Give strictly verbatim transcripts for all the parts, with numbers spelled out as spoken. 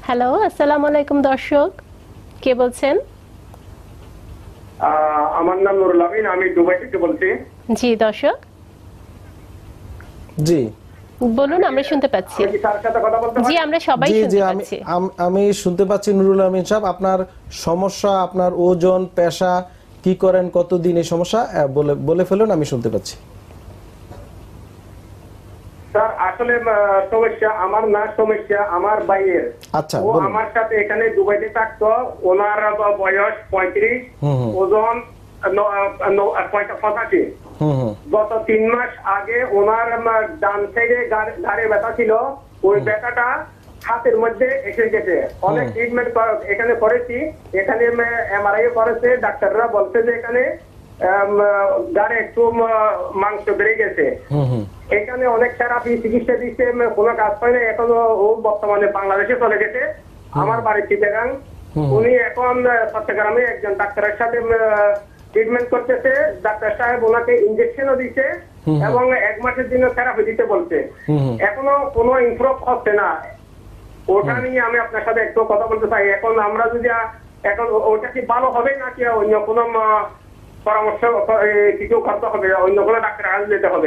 Hello, আসসালামু আলাইকুম দর্শক, কে বলছেন? আমার নাম নুরুল আমিন, আমি দুবাই থেকে বলছি। জি দর্শক, জি বলুন, আমরা শুনতে পাচ্ছি। আমি কি তার সাথে কথা বলতে জি, পারি? আমরা সবাই জি জি শুনতে আমি পাচ্ছি। আম- আমি শুনতে পাচ্ছি নুরুল আমিন সাহেব। আপনার সমস্যা, আপনার ওজন, পেশা, কি করেন, কতদিন, এই সমস্যা আহ, বলে বলে ফেলুন, আমি শুনতে পাচ্ছি। স্যার আসলে আহ, সমস্যা আমার না, সমস্যা আমার ভাইয়ের। আচ্ছা, ও বলুন। আমার সাথে এখানে দুবাইতে থাকতো। ওনার বয়স পঁয়ত্রিশ, হুম হুম ওজন ন- ন- পঁয়তা- পঁচাশি। হুম হুম গত তিন মাস আগে ওনার আহ, ডান সাইডে ঘাড়ে ব্যথা ছিল। ওই ব্যথাটা হাতের মধ্যে এসে গেছে। অনেক ট্রিটমেন্ট এখানে করেছি, এখানে এমআরআই করেছে, ডাক্তাররা বলছে যে এখানে আম, ঘাড়ে একটু আহ, মাংস বেড়ে গেছে। হুম হুম এখানে অনেক থেরাপি চিকিৎসা দিচ্ছে, কোনো কাজ পায় না। এখনো ও বর্তমানে বাংলাদেশে চলে গেছে, আমার বাড়ি চিটাগাং। উনি এখন আহ, চট্টগ্রামে একজন ডাক্তারের সাথে ট্রিটমেন্ট করতেছে। ডাক্তার সাহেব ওনাকে ইনজেকশনও দিচ্ছে এবং এক মাসের জন্য থেরাপি দিতে বলছে। এখনো কোনো ইমপ্রুভ হচ্ছে না। ওটা নিয়ে আমি আপনার সাথে একটু কথা বলতে চাই। এখন আমরা যদি আহ, এখন ও- ওটা কি ভালো হবে নাকি অন্য কোনো আহ, পরামর্শ আহ, কিছু করতে হবে, অন্য কোনো ডাক্তার কাছে যেতে হবে?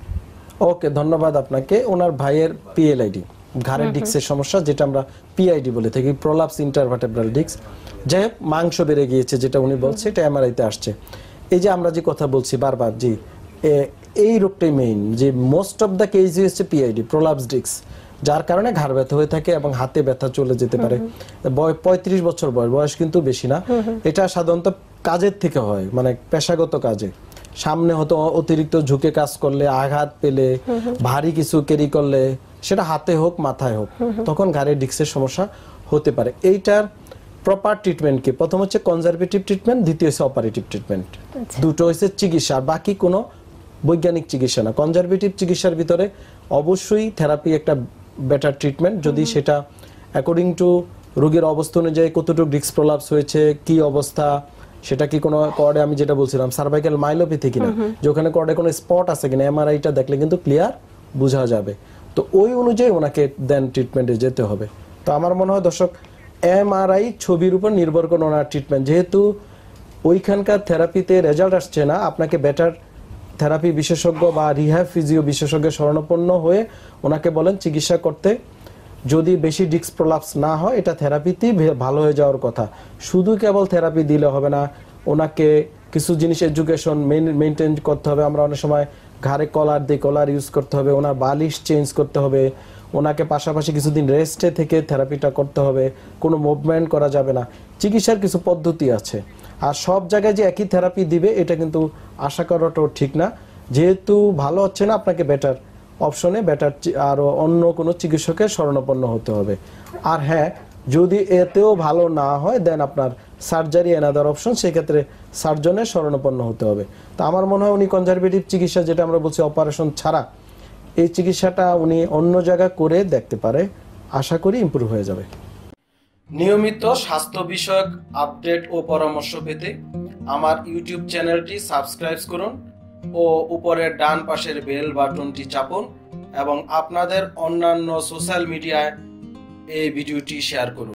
ওকে, ধন্যবাদ আপনাকে। ওনার ভাইয়ের পিএলআইডি, ঘাড়ের ডিস্কের সমস্যা, যেটা আমরা পিআইডি বলে থাকি, প্রলাপস ইন্টারভার্টেব্রাল ডিস্ক। যাই হোক, মাংস বেড়ে গিয়েছে যেটা উনি বলছে, এটা এমআরআইতে আসছে। এই যে আমরা যে কথা বলছি বারবার, জি এ- এই রোগটাই মেইন, যে মোস্ট অফ দ্য কেস হচ্ছে পিআইডি, প্রলাপস ডিস্ক, যার কারণে ঘাড় ব্যথা হয়ে থাকে এবং হাতে ব্যথা চলে যেতে পারে। বয় পঁয়ত্রিশ বছর বয়স, বয়স কিন্তু বেশি না। এটা সাধারণত কাজের থেকে হয়, মানে পেশাগত কাজে, সামনে হয়তো অতিরিক্ত ঝুঁকে কাজ করলে, আঘাত পেলে, ভারী কিছু ক্যারি করলে, সেটা হাতে হোক মাথায় হোক, তখন ঘাড়ের ডিস্কের সমস্যা হতে পারে। এইটার প্রপার ট্রিটমেন্ট কি? প্রথম হচ্ছে কনজারভেটিভ ট্রিটমেন্ট, দ্বিতীয় হচ্ছে অপারেটিভ ট্রিটমেন্ট। দুটো হচ্ছে চিকিৎসা, আর বাকি কোনো বৈজ্ঞানিক চিকিৎসা না। কনজারভেটিভ চিকিৎসার ভিতরে অবশ্যই থেরাপি একটা বেটার ট্রিটমেন্ট, যদি সেটা অ্যাকর্ডিং টু রোগীর অবস্থা অনুযায়ী, কতটুকু ডিস্ক প্রলাপস হয়েছে, কি অবস্থা, সেটা কি কোনো কর্ডে, আমি যেটা বলছিলাম সার্ভাইকাল মাইলোপ্যাথি কিনা, যে ওখানে কর্ডে কোনো স্পট আছে কিনা, এমআরআইটা দেখলে কিন্তু ক্লিয়ার বোঝা যাবে। তো ওই অনুযায়ী ওনাকে দেন ট্রিটমেন্টে যেতে হবে। তো আমার মনে হয় দর্শক, এমআরআই ছবির উপর নির্ভর করে ওনার ট্রিটমেন্ট, যেহেতু ওইখানকার থেরাপিতে রেজাল্ট আসছে না, আপনাকে বেটার থেরাপি বিশেষজ্ঞ বা রিহ্যাব ফিজিও বিশেষজ্ঞের শরণাপন্ন হয়ে ওনাকে বলেন চিকিৎসা করতে। যদি বেশি ডিস্ক প্রলাপস না হয়, এটা থেরাপিতেই ভালো হয়ে যাওয়ার কথা। শুধু কেবল থেরাপি দিলে হবে না, ওনাকে কিছু জিনিস এডুকেশন মেনটেন করতে হবে। আমরা অনেক সময় ঘাড়ে কলার দিই, কলার ইউজ করতে হবে, ওনার বালিশ চেঞ্জ করতে হবে, ওনাকে পাশাপাশি কিছুদিন রেস্টে থেকে থেরাপিটা করতে হবে, কোনো মুভমেন্ট করা যাবে না। চিকিৎসার কিছু পদ্ধতি আছে, আর সব জায়গায় যে একই থেরাপি দিবে এটা কিন্তু আশা করাটাও ঠিক না। যেহেতু ভালো হচ্ছে না, আপনাকে বেটার অপশনে, বেটার আরও অন্য কোনো চিকিৎসকের শরণাপন্ন হতে হবে। আর হ্যাঁ, যদি এতেও ভালো না হয়, দেন আপনার সার্জারি অ্যানাদার অপশন, সেক্ষেত্রে সার্জনের শরণাপন্ন হতে হবে। তো আমার মনে হয় উনি কনজারভেটিভ চিকিৎসা, যেটা আমরা বলছি অপারেশন ছাড়া, এই চিকিৎসাটা উনি অন্য জায়গায় করে দেখতে পারে। আশা করি ইমপ্রুভ হয়ে যাবে। নিয়মিত স্বাস্থ্য বিষয়ক আপডেট ও পরামর্শ পেতে আমার ইউটিউব চ্যানেলটি সাবস্ক্রাইব করুন ও উপরের ডান পাশের বেল বাটনটি চাপুন, এবং আপনাদের অন্যান্য সোশ্যাল মিডিয়ায় এই ভিডিওটি শেয়ার করুন।